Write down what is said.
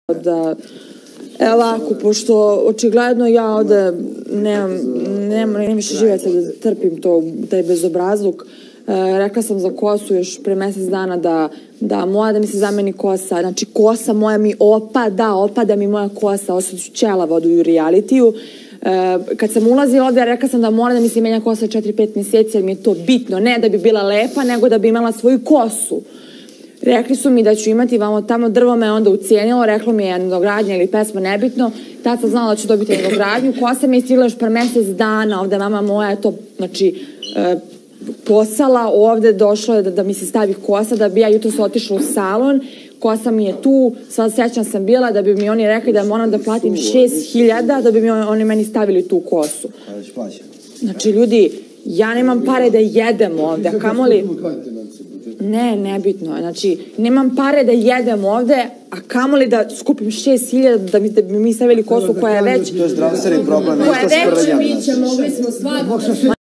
Da, ovako, pošto očigledno ja ovde nemam više živaca da trpim taj bezobrazluk, rekla sam za kosu još pre mesec dana da moja da mi se zameni kosa, znači kosa moja mi opada mi moja kosa, osad ću ćelava u realitiju. Kad sam ulazila ovde, rekla sam da mora da mi se menja kosa 4-5 meseci, jer mi je to bitno, ne da bi bila lepa, nego da bi imala svoju kosu. Rekli su mi da ću imati vamo tamo, drvo me onda ucijenilo, reklo mi je nadogradnja ili pesma, nebitno, tad sam znala da ću dobiti nadogradnju, kosa mi je stigla još par mesec dana, ovde mama moja je to, znači, posala, ovde došlo je da mi se stavi kosa, da bi ja jutros otišla u salon, kosa mi je tu, sad sećam sam bila da bi mi oni rekli da moram da platim 6.000 da bi mi oni meni stavili tu kosu. Znači, ljudi, ja nemam pare da jedem ovde, a kamoli... Ne, nebitno. Znači, nemam pare da jedem ovde, a kamoli da skupim 6.000 da bi mi stavili kosu koja je već... To je zdravstveni problem. Koja je već...